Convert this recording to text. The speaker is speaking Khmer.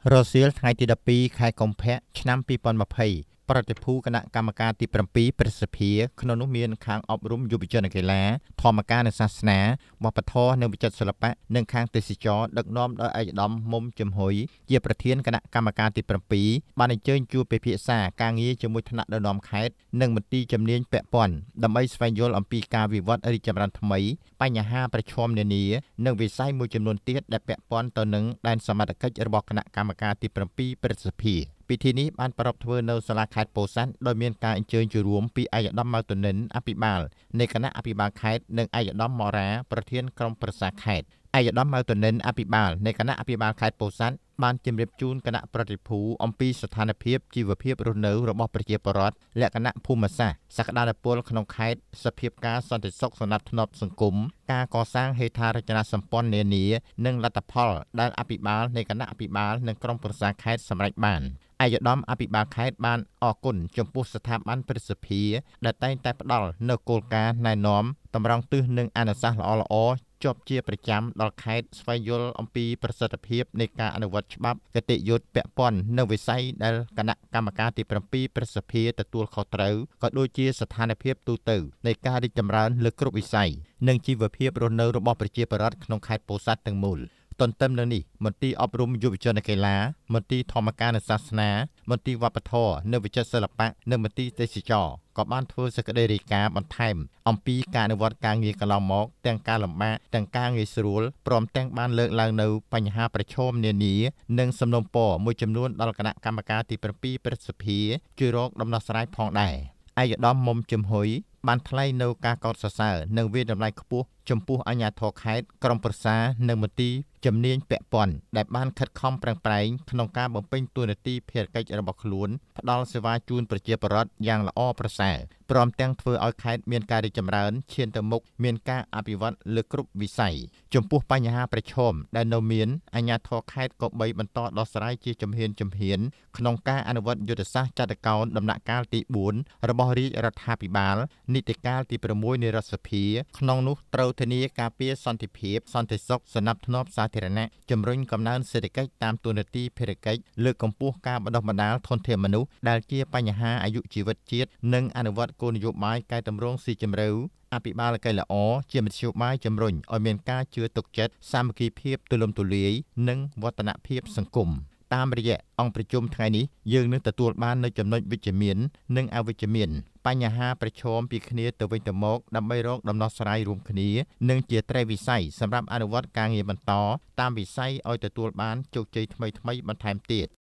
រសៀលថ្ងៃទី12ខែកុម្ភៈឆ្នាំ2020ប្រតិភូគណៈកម្មការទី7ប្រសិទ្ធិក្នុងនោះមានខាងអប់រំយុវជនកីឡាធម្មការនិងសាសនាវប្បធម៌និងវិចិត្រសិល្បៈនិងខាងទេសចរដឹកនាំដោយឯកឧត្តមមុំជំហ៊ុយជាប្រធានគណៈកម្មការទី7បានអញ្ជើញជួបពិភាក្សាការងារជាមួយថ្នាក់ដឹកនាំខេត្តនិងមន្ទីរជំនាញពាក់ព័ន្ធដើម្បីស្វែងយល់អំពីការវិវត្តរីកចម្រើនថ្មីបញ្ហាប្រឈមនានានិងវិស័យមួយចំនួនទៀតដែលពាក់ព័ន្ធទៅនឹងដែនសមត្ថកិច្ចរបស់គណៈកម្មការទី7ប្រសិទ្ធិពិធីនេះបានប្រារព្ធធ្វើនៅសាលាខេត្តពោធិ៍សាត់ដោយមានការអញ្ជើញចូលរួមពីឯកឧត្តមម៉ៅតុនិនអភិបាលនៃគណៈអភិបាលខេត្តនិងឯកឧត្តមម៉ូរ៉ាប្រធានក្រុមប្រឹក្សាខេត្តឯកឧត្តមម៉ៅតុនិនអភិបាលនៃគណៈអភិបាលខេត្តពោធិ៍សាត់បានជម្រាបជូនគណៈប្រតិភូអំពីស្ថានភាពជីវភាពរស់នៅរបស់ប្រជាពលរដ្ឋលក្ខណៈភូមិសាស្ត្រសក្តានុពលក្នុងខេត្តសភាពការសន្តិសុខសណ្ដាប់ធ្នាប់សង្គមការកសាងហេដ្ឋារចនាសម្ព័ន្ធនានានិងលទ្ធផលដែលអភិបាលនៃគណៈអភិបាលនិងក្រុមប្រឹក្សាខេត្តសម្រេចបានឯកឧត្តមអភិបាលខេត្តបានអរគុណចំពោះស្ថាប័នប្រសិទ្ធិដែលតែងតែផ្ដល់នូវគោលការណ៍ណែនាំតម្រង់ទិសនិងអនុសាសន៍ល្អៗជាប់ជាប្រចាំដល់ខេត្តស្វែងយល់អំពីប្រសិទ្ធភាពនៃការអនុវត្តច្បាប់គតិយុត្តពាក់ព័ន្ធនៅវិស័យដែលគណៈកម្មការទី7ប្រសិទ្ធិទទួលខុសត្រូវក៏ដូចជាស្ថានភាពទូទៅនៃការរីកចម្រើនលើគ្រប់វិស័យនិងជីវភាពរស់នៅរបស់ប្រជាពលរដ្ឋក្នុងខេត្តពោធិ៍សាត់ទាំងមូលទន្ទឹមនឹងនេះមន្ទីរអប់រំយុវជនកីឡាមន្ទីរធម្មការនិងសាសនាមន្ទីរវប្បធម៌និងវិចិត្រសិល្បៈនិងមន្ទីរទេសចរក៏បានធ្វើសេចក្តីរាយការណ៍បន្ថែមអំពីការអនុវត្តការងារកន្លងមកទាំងការលំបាកទាំងការងាយស្រួលព្រមទាំងបានលើកឡើងនៅបញ្ហាប្រឈមនានានិងសំណូមពរមួយចំនួនដល់គណៈកម្មការទី7ប្រសិទ្ធិជួយរកដំណោះស្រាយផងដែរឯកឧត្តមមុំជំហ៊ុយបានថ្លែងនៅការកោតសរសើរនិងវាតម្លៃខ្ពស់ចំពោះអាជ្ញាធរខេត្តក្រុមប្រឹក្សានិងមន្ទីរជំនាញពាក់ព័ន្ធដែលបានខិតខំប្រឹងប្រែងក្នុងការបំពេញតួនាទីភារកិច្ចរបស់ខ្លួនផ្ដល់សេវាជូនប្រជាពលរដ្ឋយ៉ាងល្អប្រសើរព្រមទាំងធ្វើឲ្យខេត្តមានការរីកចម្រើនឈានទៅមុខមានការអភិវឌ្ឍលើគ្រប់វិស័យចំពោះបញ្ហាប្រឈមដែលនៅមានអាជ្ញាធរខេត្តក៏បីបន្តដោះស្រាយជាជំហានក្នុងការអនុវត្តយុទ្ធសាស្ត្រចាត់កោណដំណាក់កាលទី4របស់រាជរដ្ឋាភិបាលនីតិកាលទី6នៃរដ្ឋសភាក្នុងនោះត្រូវធានាការពារសន្តិភាពសន្តិសុខសណ្ដាប់ធ្នាប់សាធារណៈជំរុញកំណើនសេដ្ឋកិច្ចតាមទូនាទីភារកិច្ចលើកកម្ពស់ការបណ្ដុះបណ្ដាលធនធានមនុស្សដែលជាបញ្ហាអាយុជីវិតជាតិនិងអនុវត្តគោលនយោបាយកែតម្រង់ស៊ីជម្រៅអភិបាលកិច្ចល្អជាមធ្យោបាយជំរុញឲ្យមានការជឿទុកចិត្តសាមគ្គីភាពទូលំទូលាយនិងវឌ្ឍនភាពសង្គមតាមរយៈអង្គប្រជុំថ្ងៃនេះយើងនឹងទទួលបាននូវចំណុចវិជ្ជមាននិងអវិជ្ជមានបញ្ហាប្រឈមពីគ្នាទៅវិញទៅមកដើម្បីរកដំណោះស្រាយរួមគ្នានិងជាត្រេះវិស័យសម្រាប់អនុវត្តការងារបន្តតាមវិស័យឲ្យទទួលបានជោគជ័យថ្មីបន្ថែមទៀត